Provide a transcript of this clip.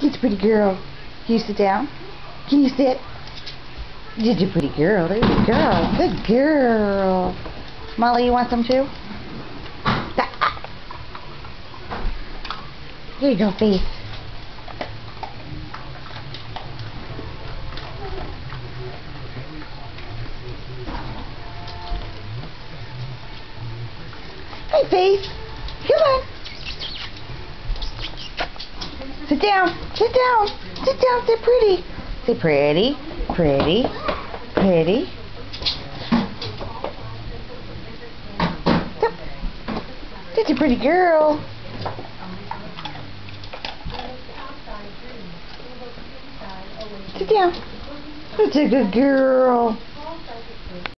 It's a pretty girl. Can you sit down? Can you sit? You're a pretty girl. There's a girl. Good girl. Molly, you want some too? Here you go, Faith. Hey, Faith. Come on. Sit down. Sit down. Sit down. Say pretty. Say pretty. Pretty. Pretty. That's a pretty girl. Sit down. That's a good girl.